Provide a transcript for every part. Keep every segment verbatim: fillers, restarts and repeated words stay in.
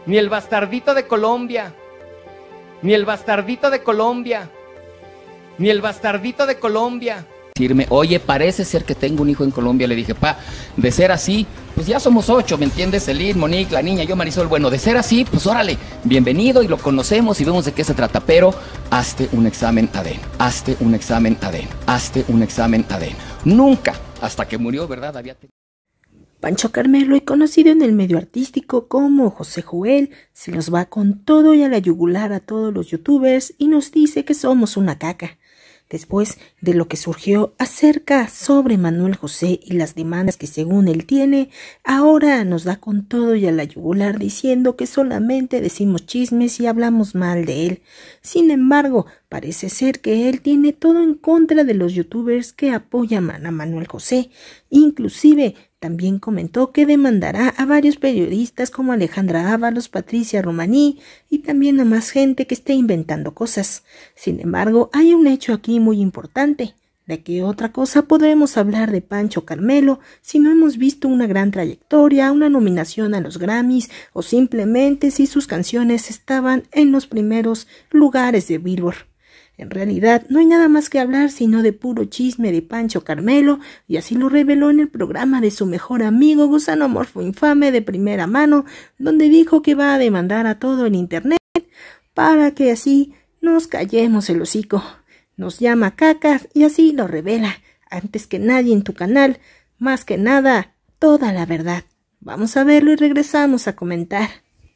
ni el bastardito de Colombia, ni el bastardito de Colombia, ni el bastardito de Colombia. Decirme, oye, parece ser que tengo un hijo en Colombia. Le dije, pa, de ser así, pues ya somos ocho, ¿me entiendes? Elín, Monique, la niña, yo, Marisol. Bueno, de ser así, pues órale, bienvenido y lo conocemos y vemos de qué se trata. Pero hazte un examen A D N, hazte un examen A D N, hazte un examen A D N. Nunca, hasta que murió, ¿verdad? Había tenido... Pancho Carmelo, y conocido en el medio artístico como José Joel, se los va con todo y a la yugular a todos los youtubers y nos dice que somos una caca. Después de lo que surgió acerca sobre Manuel José y las demandas que según él tiene, ahora nos da con todo y a la yugular diciendo que solamente decimos chismes y hablamos mal de él. Sin embargo, parece ser que él tiene todo en contra de los youtubers que apoyan a Manuel José. Inclusive, también comentó que demandará a varios periodistas como Alejandra Ábalos, Patricia Romaní y también a más gente que esté inventando cosas. Sin embargo, hay un hecho aquí muy importante. ¿De qué otra cosa podremos hablar de Pancho Carmelo si no hemos visto una gran trayectoria, una nominación a los Grammys o simplemente si sus canciones estaban en los primeros lugares de Billboard? En realidad, no hay nada más que hablar sino de puro chisme de Pancho Carmelo, y así lo reveló en el programa de su mejor amigo Gusano Morfo Infame de primera mano, donde dijo que va a demandar a todo el internet para que así nos callemos el hocico. Nos llama cacas y así lo revela, antes que nadie en tu canal, más que nada, toda la verdad. Vamos a verlo y regresamos a comentar.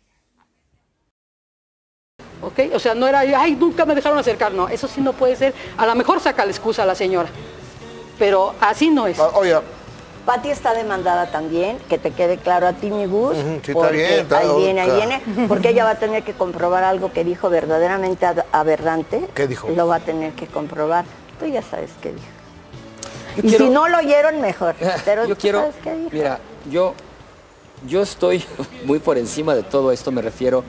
¿Ok? O sea, no era, ay, nunca me dejaron acercar, no, eso sí no puede ser. A lo mejor saca la excusa a la señora, pero así no es. Oye, Pati está demandada también, que te quede claro a ti, mi Gus, uh-huh, sí, porque está bien, está ahí viene, ahí claro. viene, porque ella va a tener que comprobar algo que dijo verdaderamente aberrante. ¿Qué dijo? Lo va a tener que comprobar. Tú ya sabes qué dijo. Yo y quiero... si no lo oyeron, mejor. Pero yo tú quiero, sabes qué dijo. Mira, yo, yo estoy muy por encima de todo esto, me refiero...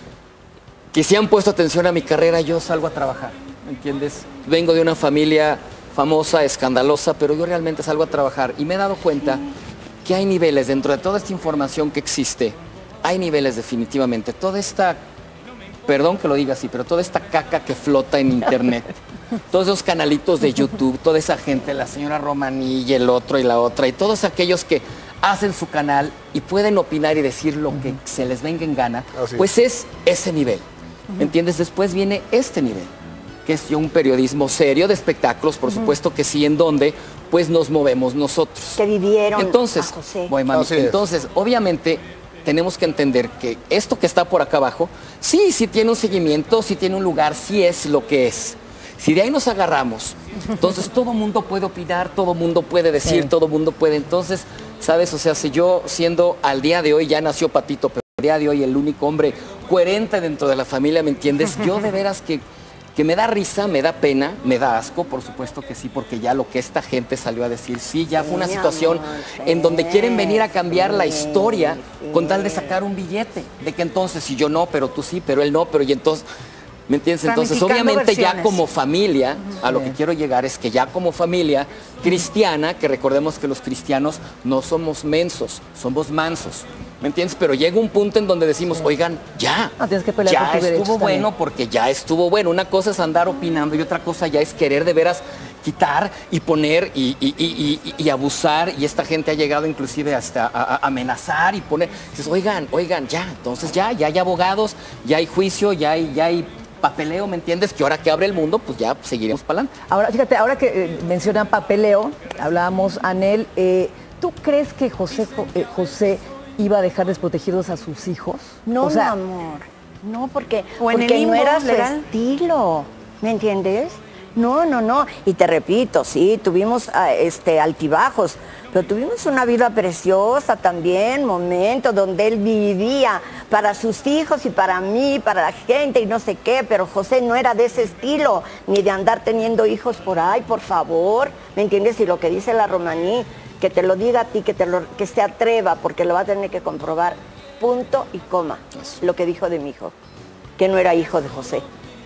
que si han puesto atención a mi carrera, yo salgo a trabajar, ¿me entiendes? Vengo de una familia famosa, escandalosa, pero yo realmente salgo a trabajar y me he dado cuenta que hay niveles dentro de toda esta información que existe, hay niveles definitivamente. Toda esta, perdón que lo diga así, pero toda esta caca que flota en internet, todos esos canalitos de YouTube, toda esa gente, la señora Romaní y el otro y la otra, y todos aquellos que hacen su canal y pueden opinar y decir lo que se les venga en gana, pues es ese nivel. ¿Me entiendes? Después viene este nivel, que es un periodismo serio de espectáculos, por supuesto que sí, en donde pues nos movemos nosotros. Que vivieron entonces, a José. Voy, mami, entonces, obviamente, tenemos que entender que esto que está por acá abajo, sí, sí tiene un seguimiento, sí tiene un lugar, sí es lo que es. Si de ahí nos agarramos, entonces todo mundo puede opinar, todo mundo puede decir, sí. todo mundo puede. Entonces, ¿sabes? O sea, si yo siendo al día de hoy, ya nació Patito, pero al día de hoy el único hombre coherente dentro de la familia, ¿me entiendes? Yo de veras que, que me da risa, me da pena, me da asco, por supuesto que sí, porque ya lo que esta gente salió a decir, sí, ya fue una situación en donde quieren venir a cambiar la historia con tal de sacar un billete, de que entonces, si yo no, pero tú sí, pero él no, pero y entonces... ¿Me entiendes? Entonces, obviamente versiones. Ya como familia, a lo que quiero llegar es que ya como familia cristiana, que recordemos que los cristianos no somos mensos, somos mansos, ¿me entiendes? Pero llega un punto en donde decimos, oigan, ya, no, tienes que pelear ya por tus estuvo bueno también. Porque ya estuvo bueno. Una cosa es andar opinando y otra cosa ya es querer de veras quitar y poner y, y, y, y, y abusar, y esta gente ha llegado inclusive hasta a, a amenazar y poner, dices, oigan, oigan, ya, entonces ya, ya hay abogados, ya hay juicio, ya hay, ya hay papeleo, ¿me entiendes? Que ahora que abre el mundo, pues ya pues, seguiremos para adelante. Ahora, fíjate, ahora que eh, mencionan papeleo, hablábamos, Anel, eh, ¿tú crees que José, eh, José iba a dejar desprotegidos a sus hijos? No, o sea, amor, no, porque, o en porque el no era su legal. estilo, ¿me entiendes? No, no, no, y te repito, sí, tuvimos este, altibajos, pero tuvimos una vida preciosa también, momentos donde él vivía para sus hijos y para mí, para la gente y no sé qué, pero José no era de ese estilo, ni de andar teniendo hijos por ahí, por favor, ¿me entiendes? Y lo que dice la Romaní, que te lo diga a ti, que, te lo, que se atreva, porque lo va a tener que comprobar, punto y coma, lo que dijo de mi hijo, que no era hijo de José.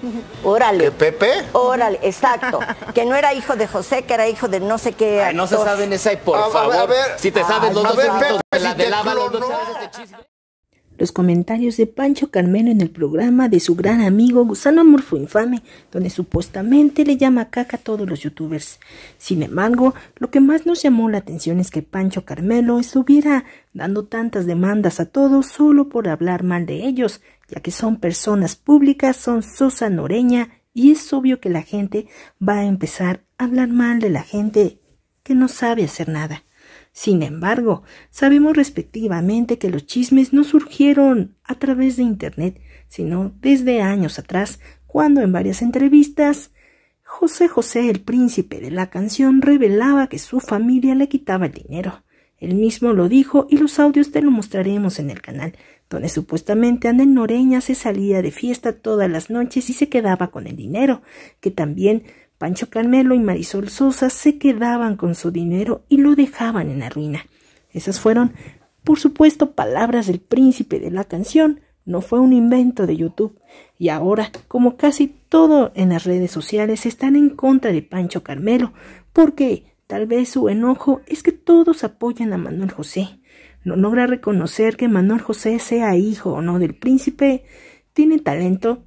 Órale. ¿Que Pepe? Órale, exacto. Que no era hijo de José, que era hijo de no sé qué. Ay, no se saben esa, por a, favor. A ver, si te sabes Ay, los dos ver, minutos Pepe, de la si de te lava, los dos clonó. sabes ese chisme. los comentarios de Pancho Carmelo en el programa de su gran amigo Gusano Morfo Infame, donde supuestamente le llama caca a todos los youtubers. Sin embargo, lo que más nos llamó la atención es que Pancho Carmelo estuviera dando tantas demandas a todos solo por hablar mal de ellos, ya que son personas públicas, son Sosa Noreña, y es obvio que la gente va a empezar a hablar mal de la gente que no sabe hacer nada. Sin embargo, sabemos respectivamente que los chismes no surgieron a través de internet, sino desde años atrás, cuando en varias entrevistas José José, el príncipe de la canción, revelaba que su familia le quitaba el dinero. Él mismo lo dijo y los audios te lo mostraremos en el canal, donde supuestamente Anel Noreña se salía de fiesta todas las noches y se quedaba con el dinero, que también Pancho Carmelo y Marisol Sosa se quedaban con su dinero y lo dejaban en la ruina. Esas fueron, por supuesto, palabras del príncipe de la canción, no fue un invento de YouTube. Y ahora, como casi todo en las redes sociales, están en contra de Pancho Carmelo, porque tal vez su enojo es que todos apoyan a Manuel José. No logra reconocer que Manuel José sea hijo o no del príncipe, tiene talento,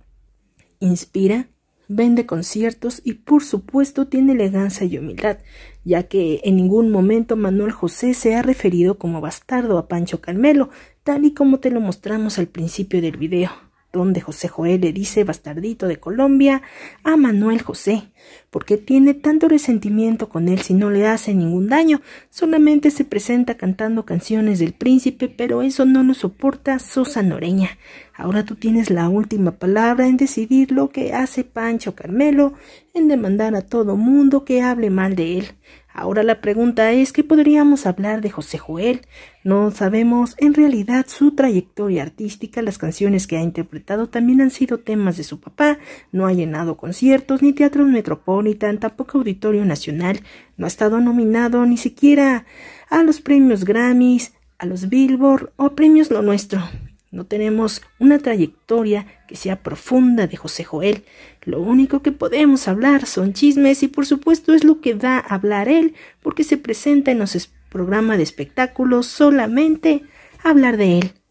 inspira, vende conciertos y por supuesto tiene elegancia y humildad, ya que en ningún momento Manuel José se ha referido como bastardo a Pancho Carmelo, tal y como te lo mostramos al principio del video, donde José Joel le dice bastardito de Colombia a Manuel José, porque tiene tanto resentimiento con él si no le hace ningún daño, solamente se presenta cantando canciones del príncipe, pero eso no lo soporta Sosa Noreña. Ahora tú tienes la última palabra en decidir lo que hace Pancho Carmelo, en demandar a todo mundo que hable mal de él. Ahora la pregunta es, ¿qué podríamos hablar de José Joel? No sabemos en realidad su trayectoria artística, las canciones que ha interpretado también han sido temas de su papá, no ha llenado conciertos ni teatros Metropolitan, tampoco Auditorio Nacional, no ha estado nominado ni siquiera a los premios Grammys, a los Billboard o a premios Lo Nuestro. No tenemos una trayectoria que sea profunda de José Joel. Lo único que podemos hablar son chismes y por supuesto es lo que da a hablar él, porque se presenta en los programas de espectáculos solamente a hablar de él.